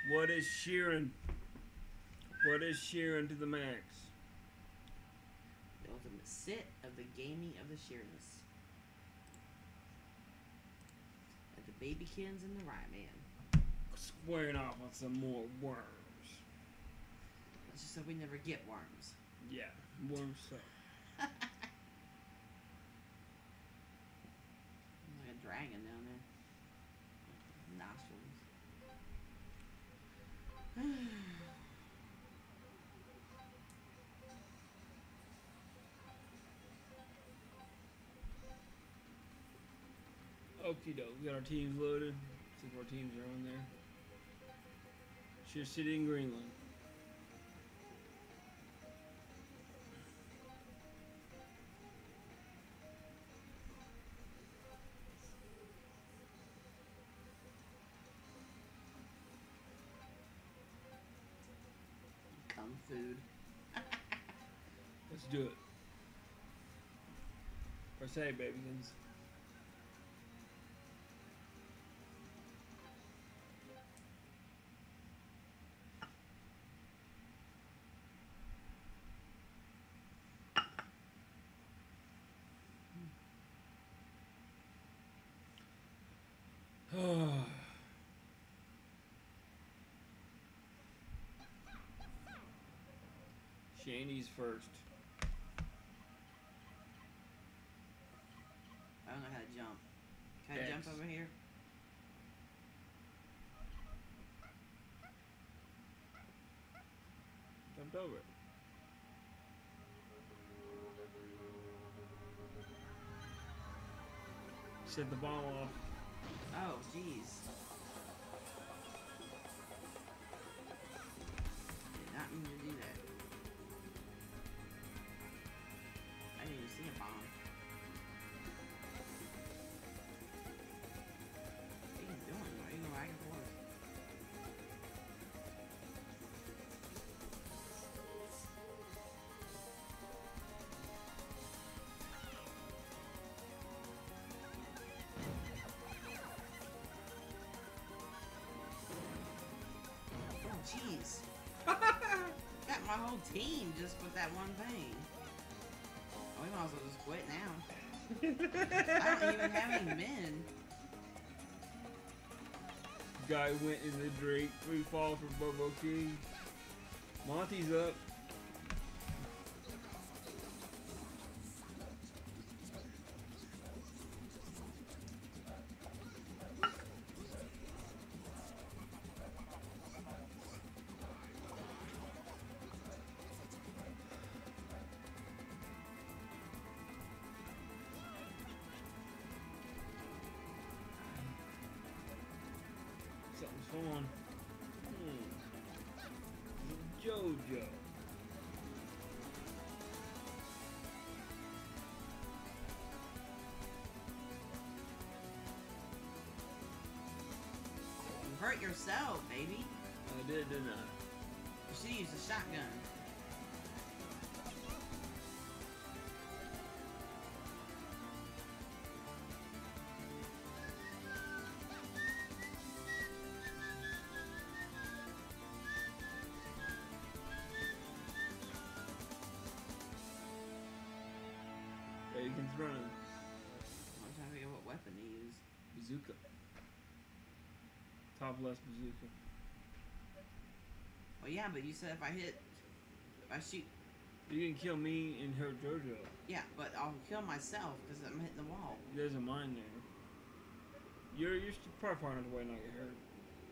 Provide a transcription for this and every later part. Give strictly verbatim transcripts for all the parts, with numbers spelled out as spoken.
What is Sheeran? What is Sheeran to the max? The ultimate sit of the gaming of the sheerness. At the babykins and the right man. Squaring off on some more worms. Let's just hope we never get worms. Yeah, worms suck. Like a dragon down there. Nostrils. Okie doke, we got our teams loaded. See if our teams are on there. Sheer City in Greenland. Kung food. Let's do it. Per se, babykins. Shandy's first. I don't know how to jump. Can I X. jump over here? Jumped over it. Set the ball off. Oh, jeez. Did not mean to do that. I didn't even see a bomb. What are you doing? Why are you going back and forth? Oh, jeez. Got my whole team just with that one thing. Oh, we might as well just quit now. I don't even have any men. Guy went in the Drake. Free fall for Bobo King. Monty's up. Something's fun. Hmm. JoJo. You hurt yourself, baby. I did, didn't I? You should use the shotgun. Bacon's running. I'm trying to figure out what weapon to use. Bazooka. Top left bazooka. Well, yeah, but you said if I hit, if I shoot, You can kill me and hurt JoJo. yeah, but I'll kill myself because I'm hitting the wall. There's a mine there. You're you're still probably far enough away not get hurt.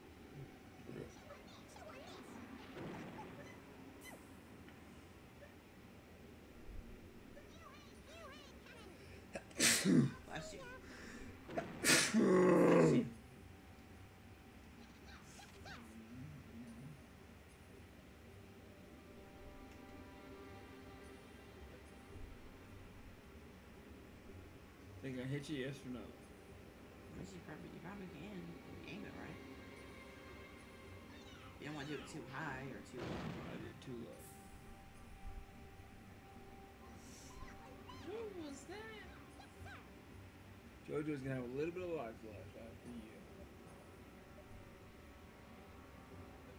Bless you. Bless you. Think I hit you? Yes or no? Unless you probably, you probably can aim it right. You don't want to do it too high or too low. I did too low. What was that? JoJo's gonna have a little bit of life left after you.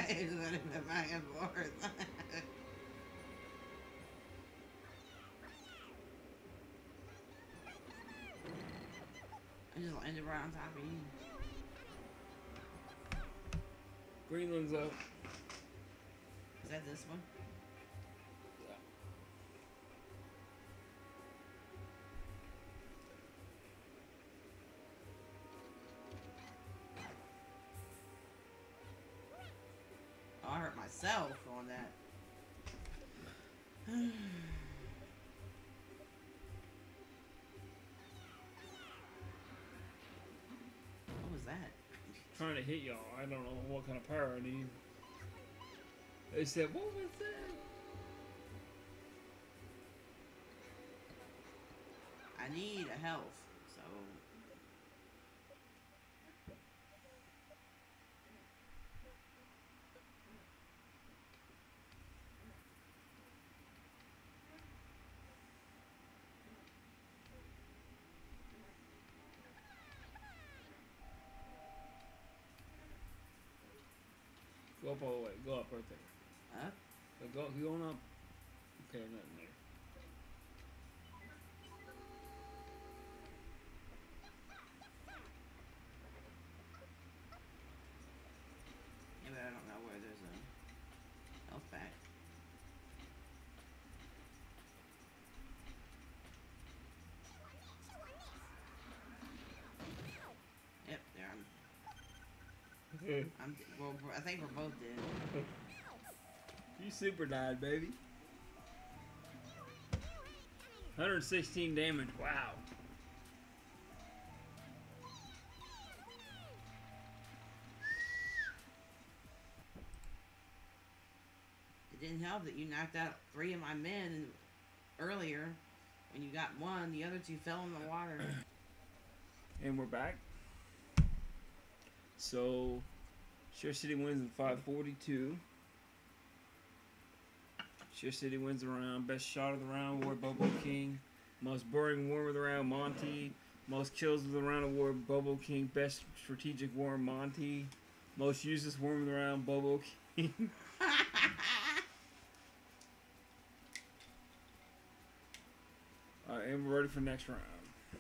Just let it go back and forth. I just landed right on top of you. Greenland's up. Is that this one? Yeah. Oh, I hurt myself on that. What was that? Trying to hit y'all. I don't know what kind of power I need. They said, what was that? I need a health, so. Go up all the way. Go up right there. Up? Go, go on up. Okay, nothing there. Yeah, but I don't know where there's a health pack. Yep, there I'm. I'm well. I think we're both dead. You super died, baby. one hundred sixteen damage. Wow. It didn't help that you knocked out three of my men earlier. When you got one, the other two fell in the water. And we're back. So, Share City wins in five forty-two. Share City wins the round. Best shot of the round award, Bobo King. Most boring war of the round, Monty. Most kills of the round award, Bobo King. Best strategic war, Monty. Most useless war of the round, Bobo King. Alright, and we're ready for next round.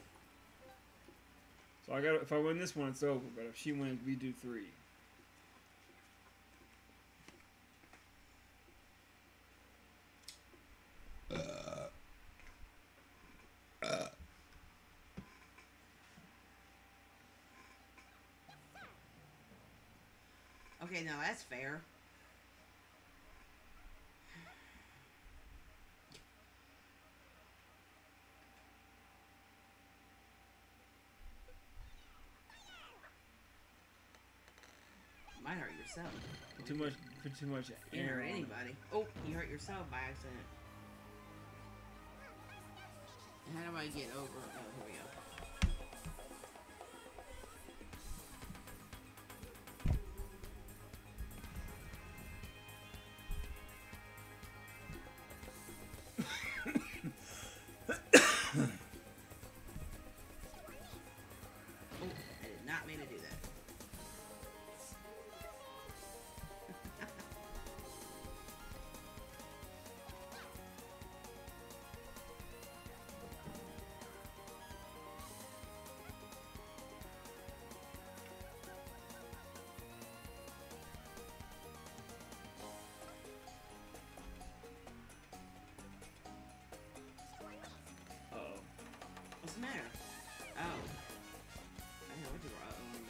So I got. If I win this one, it's over. But if she wins, we do three. Okay, now that's fair. You might hurt yourself. Put too much. Put too much You air hurt on it. anybody. Oh, you hurt yourself by accident. How do I get over? Oh, here we go. Oh, I did not mean to do that. Uh-oh. What's the matter? Oh. I know what you were uh-ohing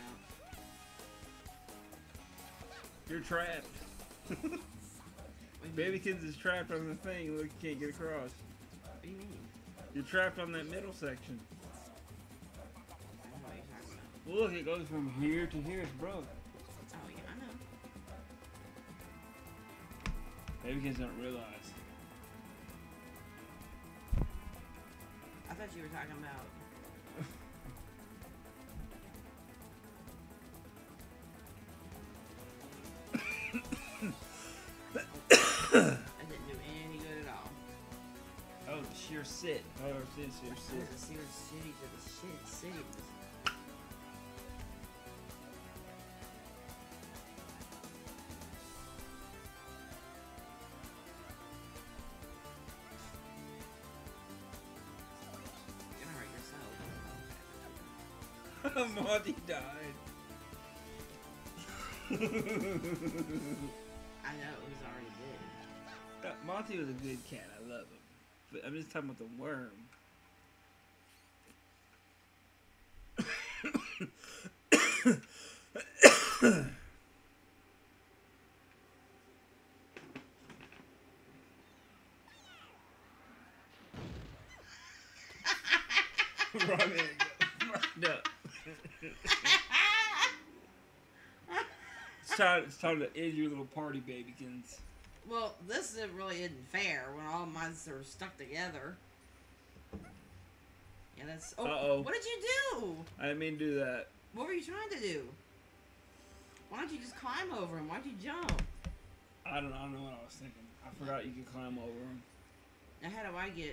about. You're trapped. What do you mean? Babykins is trapped on the thing. Look, you can't get across. What do you mean? You're trapped on that middle section. I don't know what you're talking about. Well, look, it goes from here to here. It's broke. Oh, yeah, I know. Babykins don't realize. I thought you were talking about. That didn't do any good at all. Oh, the sheer sit. Oh, sit, sheer That sit. was a serious city to the shit city. Monty died. I know, he's already dead. Uh, Monty was a good cat. I love him. But I'm just talking about the worm. Wrong egg. No. It's time, it's time to end your little party, babykins. Well, this isn't really isn't fair when all mine are stuck together. Yeah, that's. Oh, Uh-oh. What did you do? I didn't mean to do that. What were you trying to do? Why don't you just climb over him? Why'd you jump? I don't know. I don't know what I was thinking. I forgot you could climb over him. Now, how do I get?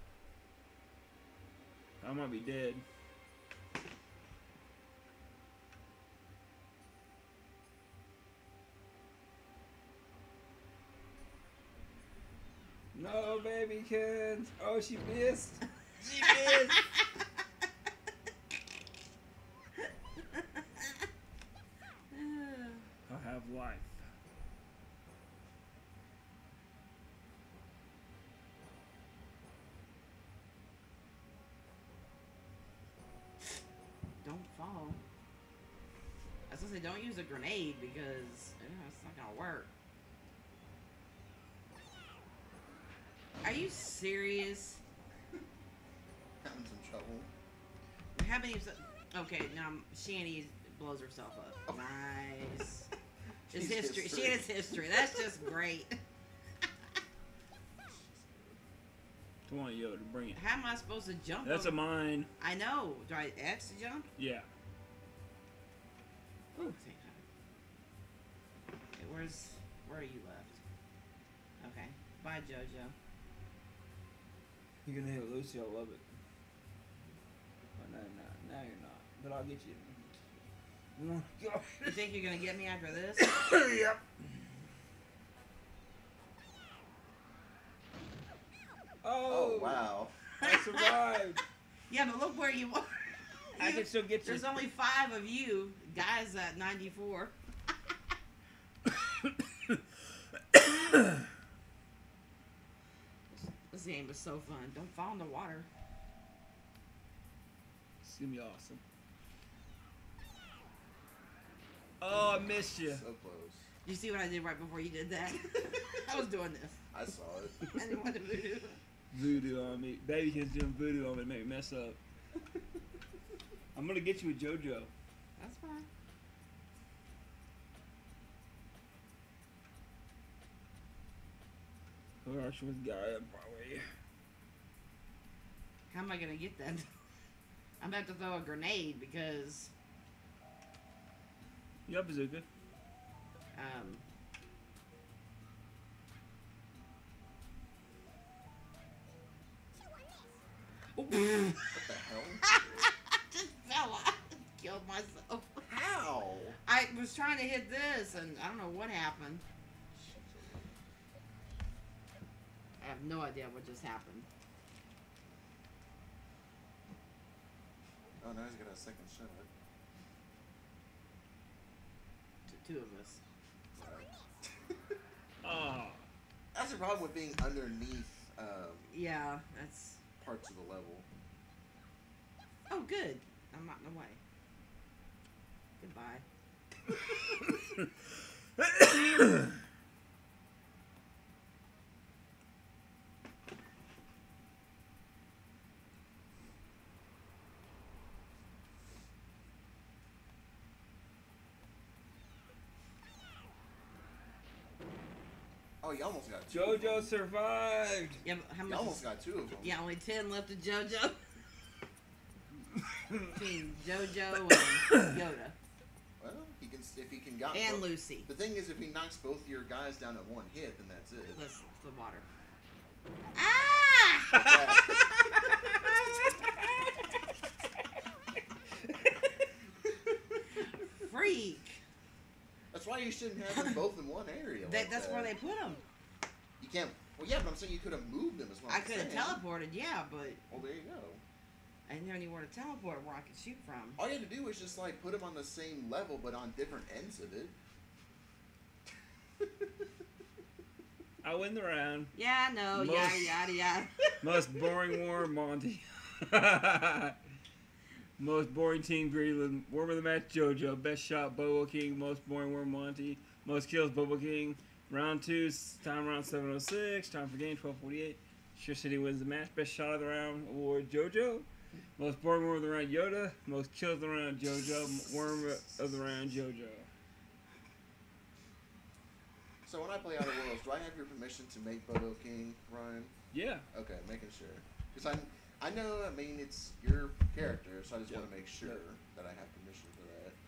I might be dead. No, babykins. Oh, she missed. She missed. I have life. Don't fall. I was gonna say, don't use a grenade because you know, it's not gonna work. Are you serious? Having some trouble. How many? Okay, now Shanny blows herself up. Nice. It's She's history. history. She is history. That's just great. Come on, Yoda, bring it. How am I supposed to jump? That's a over? mine. I know. Do I X to jump? Yeah. Ooh, thank God. Okay, where's where are you left? Okay. Bye, JoJo. You're gonna hit Lucy. I love it. Oh, no, no, now you're not. But I'll get you. You think you're gonna get me after this? Yep. Oh, Oh, wow. I survived. Yeah, but look where you are. I You- can still get you. There's only five of you. Guys at ninety-four. This game is so fun. Don't fall in the water. It's gonna be awesome. Oh, I missed you. So close. You see what I did right before you did that? I was doing this. I saw it. I didn't want to do. Voodoo on me. Babykins doing voodoo on me to make me mess up. I'm gonna get you a JoJo. That's fine. Who else was guy up probably? How am I gonna get that? I'm about to throw a grenade because Yup, Bazooka. um. What the hell? Just fell out. Killed myself. How? I was trying to hit this, and I don't know what happened. I have no idea what just happened. Oh, now he's got a second shot. T- two of us. Right. Oh. That's the problem with being underneath um, Yeah, that's. parts of the level. Oh, good. I'm not in the way. Goodbye. Oh, you almost got two. JoJo survived. Yeah, but how You much? almost Is, got two of them. yeah, only ten left of JoJo. Between JoJo and Yoda Well, he can if he can got and both. Lucy. The thing is, if he knocks both your guys down at one hit, then that's it. Listen, it's the water. Ah! Freak. That's why you shouldn't have them both in one area. That, like that's that. where they put them. You can't. Well, yeah, but I'm saying you could have moved them as well. I could have teleported, yeah, but Well, there you go. I didn't have anywhere to teleport where I could shoot from. All you had to do was just like put them on the same level, but on different ends of it. I win the round. Yeah, no, Most- yada yada yada. Most boring war, Monty. Most boring team, Greenland. Worm of the match, JoJo. Best shot, Bobo King. Most boring worm, Monty. Most kills, Bobo King. Round two, time around seven oh six. Time for game, twelve forty-eight. Sure City wins the match. Best shot of the round, award, JoJo. Most boring worm of the round, Yoda. Most kills of the round, JoJo. Worm of the round, JoJo. So when I play Outer Worlds, do I have your permission to make Bobo King, Ryan? Yeah. Okay, making sure. Because I, I know, I mean, it's your character, so I just Yep. want to make sure Yep. that I have permission for that.